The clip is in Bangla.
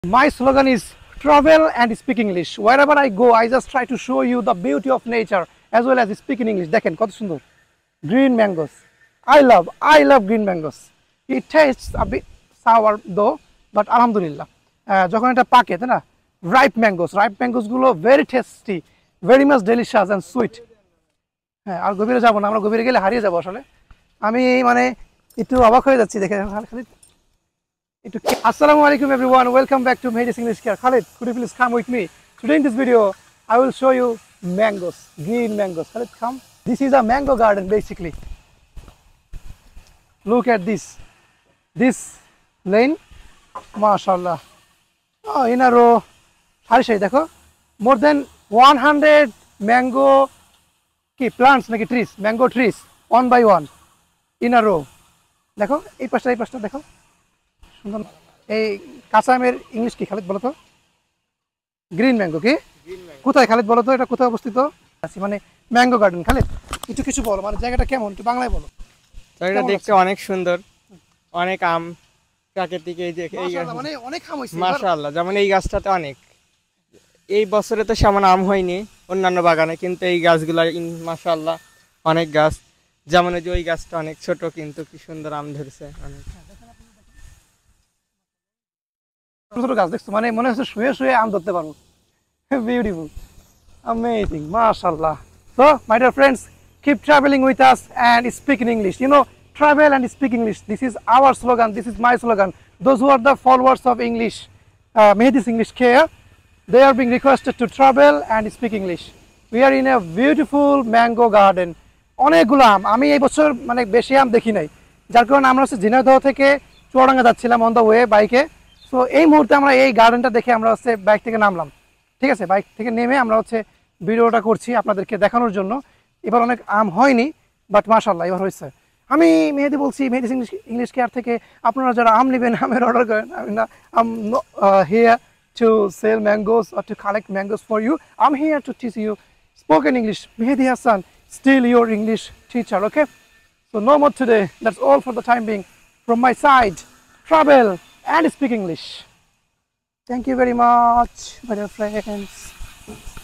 My slogan is travel and speak English. Wherever I go, I just try to show you the beauty of nature as well as speak in English. দেখেন কত সুন্দর green mangoes. I love green mangoes. It tastes a bit sour though, but alhamdulillah. যখন এটা পাকে তাই না ripe mangoes গুলো very tasty, very much delicious and sweet. হ্যাঁ আর গভীরে যাব না, আমরা গভীরে গেলে হারিয়ে যাব আসলে। আমি মানে একটু অবাক হয়ে যাচ্ছি দেখে Khalid. Assalamu alaikum everyone, welcome back to Mehdi's English Care. Khalid, could you please come with me? Today in this video, I will show you mangoes, green mangoes. Khalid, come. This is a mango garden basically. Look at this lane, mashallah. Oh, in a row, harishay dekho, more than 100 mango plants, like trees, mango trees, one by one, in a row. Dekho, ei pashta dekho. এই কাঁচা আমের ইংলিশ কি খালিদ বলো তো? গ্রিন ম্যাঙ্গো কি? কোথায় খালিদ বলো তো, এটা কোথায় অবস্থিত? মানে ম্যাঙ্গো গার্ডেন। খালিদ কিছু বলো, মানে জায়গাটা কেমন একটু বাংলায় বলো। জায়গাটা দেখতে অনেক সুন্দর, অনেক আম, প্রাকৃতিক এই যে এই মানে অনেক আম হইছে মাশাআল্লাহ। যেমন এই গাছটাতে অনেক, এই বছরে তো সেমন আম হয়নি অন্যান্য বাগানে, কিন্তু এই গাছগুলো মাশাআল্লাহ অনেক গাছ। যেমন ওই যে ওই গাছটা অনেক ছোট কিন্তু কি সুন্দর আম ধরেছে অনেক। ছোট গাছ দেখছো, মানে মনে হচ্ছে শুয়ে শুয়ে আম ধরতে পারবো। Beautiful, amazing, mashallah. So my dear friends, keep traveling with us and speak in English. You know, travel and speak English. This is our slogan, this is my slogan. Those who are the followers of English, Mehdi's English Care, they are being requested to travel and speak English. We are in a beautiful mango garden. অনেকগুলো আম, আমি এই বছর মানে বেশি আম দেখি নাই, যার কারণে আমরা হচ্ছে ঝিনাইদহ থেকে চুয়াডাঙ্গা যাচ্ছিলাম অন দ্য ওয়ে বাইকে। সো এই মুহূর্তে আমরা এই গার্ডেনটা দেখে আমরা হচ্ছে বাইক থেকে নামলাম, ঠিক আছে? বাইক থেকে নেমে আমরা হচ্ছে ভিডিওটা করছি আপনাদেরকে দেখানোর জন্য। এবার অনেক আম হয়নি, বাট মাশাআল্লাহ এবার হয়েছে। আমি মেহেদি বলছি, মেহেদিস ইংলিশ কেয়ার থেকে। আপনারা যারা আম নেবেন, আমের অর্ডার করেন, আমি না I'm here to sell mangoes or to collect mangoes for you. I'm here to teach you spoken English. Mehdi Hassan, still your English teacher, okay? So no more today, that's all for the time being. From my side, travel and speak English. Thank you very much, my dear friends.